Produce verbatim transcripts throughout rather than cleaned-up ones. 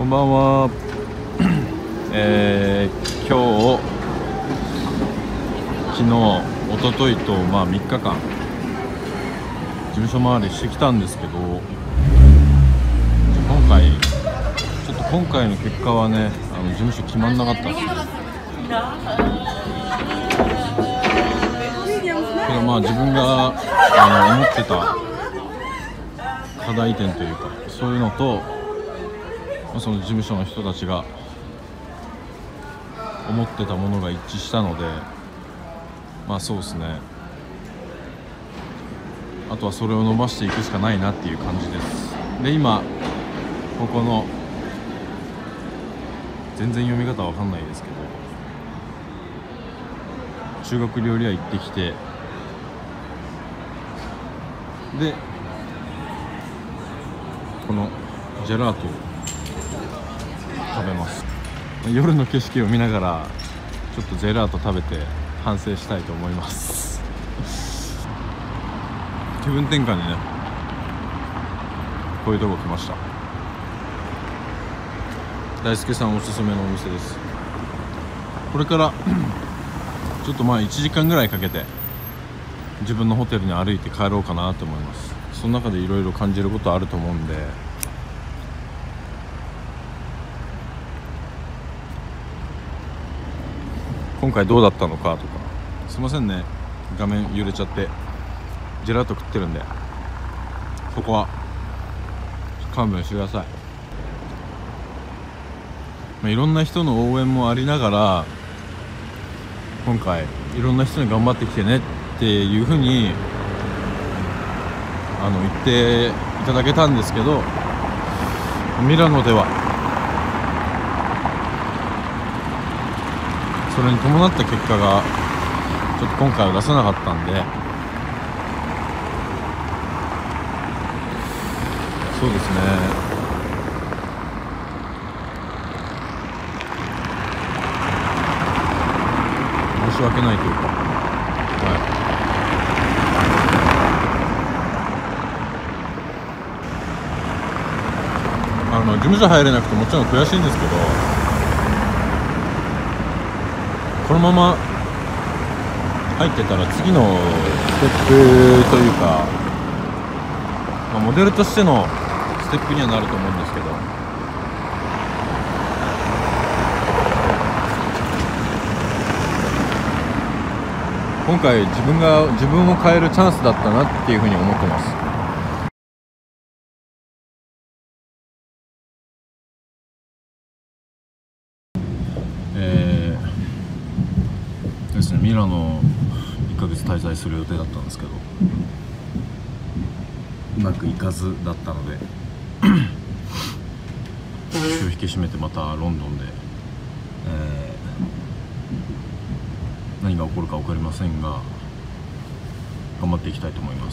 こんばんは。えー、今日、昨日、一昨日と、まあみっかかん事務所回りしてきたんですけど、今回ちょっと今回の結果はね、あの事務所決まんなかったんですよ。けどまあ自分があの思ってた課題点というか、そういうのとその事務所の人たちが思ってたものが一致したので、まあそうですね、あとはそれを伸ばしていくしかないなっていう感じです。で今ここの全然読み方わかんないですけど、中国料理屋行ってきて、でこのジェラートを食べます。夜の景色を見ながらちょっとジェラート食べて反省したいと思います。気分転換にね、こういうとこ来ました。大輔さんおすすめのお店です。これからちょっとまあいちじかんぐらいかけて自分のホテルに歩いて帰ろうかなと思います。その中でいろいろ感じることあると思うんで、今回どうだったのかとか、すいませんね、画面揺れちゃってジェラート食ってるんで、そこは勘弁してください。まあ、いろんな人の応援もありながら、今回いろんな人に頑張ってきてねっていうふうにあの言っていただけたんですけど、ミラノではそれに伴った結果がちょっと今回は出せなかったんで、そうですね、申し訳ないというか、はい、あの事務所入れなくてもちろん悔しいんですけど、このまま入ってたら次のステップというか、まあ、モデルとしてのステップにはなると思うんですけど、今回自分が自分を変えるチャンスだったなっていうふうに思ってます。えー、ですね、ミラノいっかげつ滞在する予定だったんですけど、うまくいかずだったので気を引き締めてまたロンドンで、えー、何が起こるか分かりませんが頑張っていきたいと思います。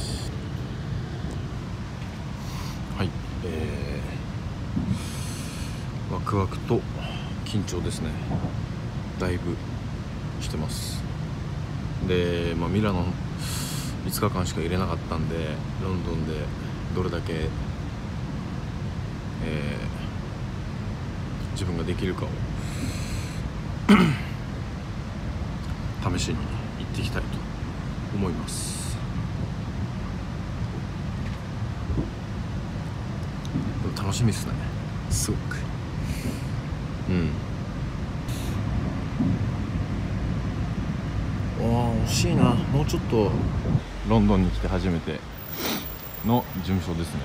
はい、えー、ワクワクと緊張ですね、だいぶしてます。で、まあ、ミラノいつかかんしか入れなかったんで、ロンドンでどれだけ、えー、自分ができるかを試しに行っていきたいと思います。でも楽しみですね、すごく。うん。わあ、惜しいな。もうちょっとロンドンに来て初めての事務所ですね。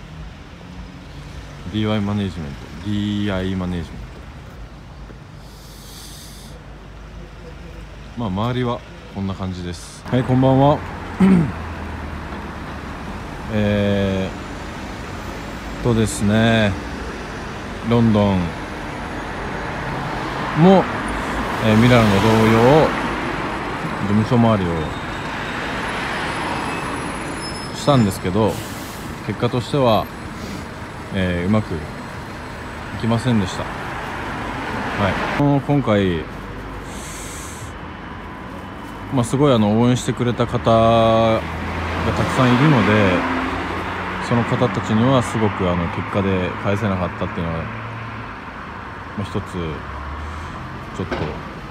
ディーアイ マネージメント ディーアイ マネージメント、まあ周りはこんな感じです。はい、こんばんは。えーとですね、ロンドンも、えー、ミラノの同様事務所周りをしたんですけど、結果としては、えー、うまくいきませんでした。はい、今回、まあ、すごいあの応援してくれた方がたくさんいるので、その方たちにはすごくあの結果で返せなかったっていうのはまあ、一つちょっと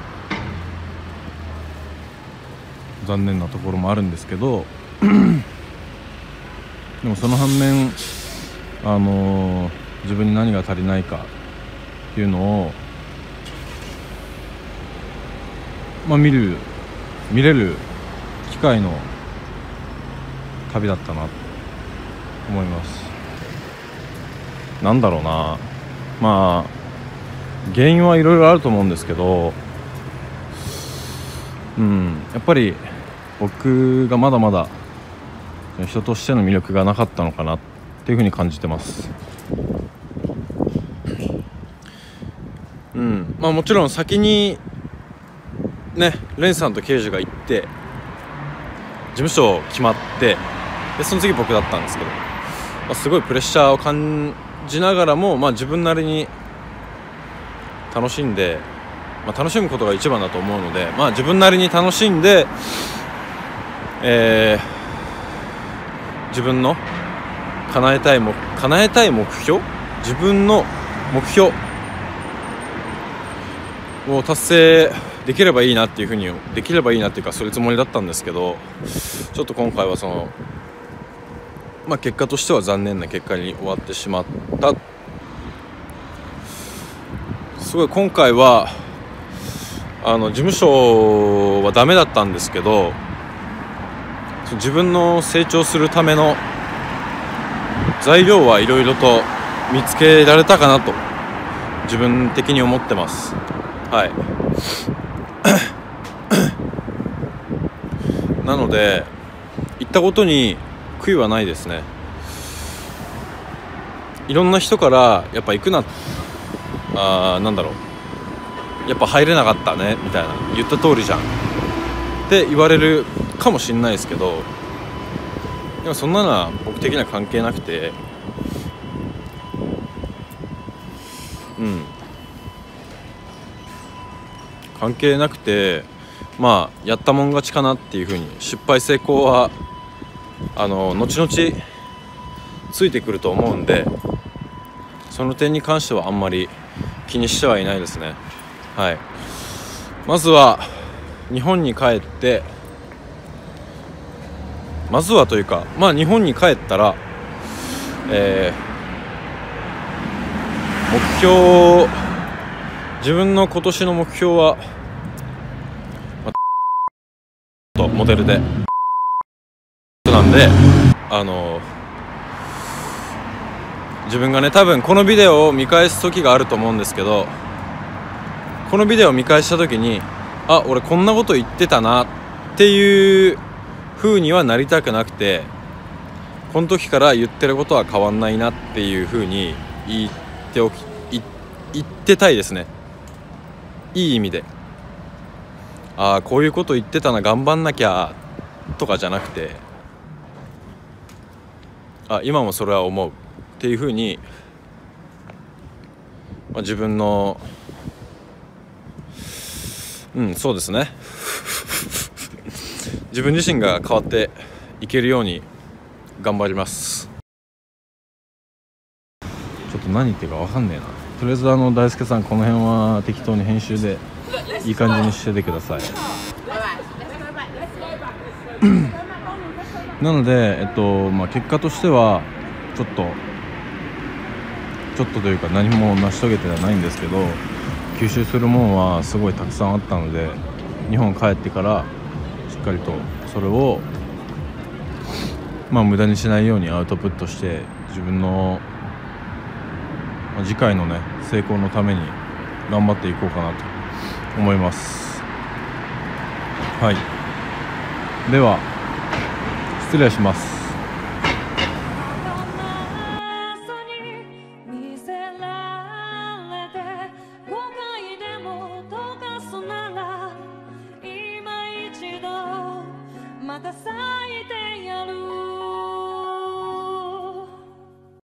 残念なところもあるんですけどでもその反面、あのー、自分に何が足りないかっていうのを、まあ、見る見れる機会の旅だったなと思います。なんだろうな、まあ原因はいろいろあると思うんですけど、うん、やっぱり僕がまだまだ人としての魅力がなかったのかなっていうふうに感じてます。うん、まあもちろん先にねレンさんと刑事が行って事務所決まって、でその次僕だったんですけど、まあ、すごいプレッシャーを感じながらも、まあ、自分なりに楽しんで、まあ、楽しむことが一番だと思うので、まあ、自分なりに楽しんで、えー、自分の叶えたいも叶えたい目標自分の目標を達成できればいいなっていうふうにできればいいなっていうかそういうつもりだったんですけど、ちょっと今回はそのまあ結果としては残念な結果に終わってしまった。すごい今回はあの事務所はダメだったんですけど、自分の成長するための材料はいろいろと見つけられたかなと自分的に思ってます。はいなので行ったことに悔いはないですね。いろんな人からやっぱ行くなあーなんだろうやっぱ入れなかったねみたいな言った通りじゃんって言われるかもしれないですけど、でもそんなのは僕的には関係なくて、うん関係なくてまあやったもん勝ちかなっていう風に、失敗成功はあの後々ついてくると思うんで、その点に関してはあんまり気にしてはいないですね。はい、まずは日本に帰ってまずはというかまあ日本に帰ったら、えー、目標自分の今年の目標は、まあ、とモデルでなんであの自分がね多分このビデオを見返す時があると思うんですけど、このビデオを見返した時にあ俺こんなこと言ってたなっていう風にはなりたくなくて、この時から言ってることは変わんないなっていう風に言っておき言ってたいですね。いい意味で、ああこういうこと言ってたな頑張んなきゃとかじゃなくて、あ今もそれは思うっていう風に、まあ、自分のうんそうですね自分自身が変わっていけるように頑張ります。ちょっと何言ってるか分かんねえな。とりあえずあの大輔さんこの辺は適当に編集でいい感じにしててくださいなので、えっとまあ、結果としてはちょっとちょっとというか何も成し遂げてはないんですけど、吸収するものはすごいたくさんあったので、日本帰ってからしっかりとそれをまあ無駄にしないようにアウトプットして、自分のまあ次回のね成功のために頑張っていこうかなと思います。はい、では失礼します。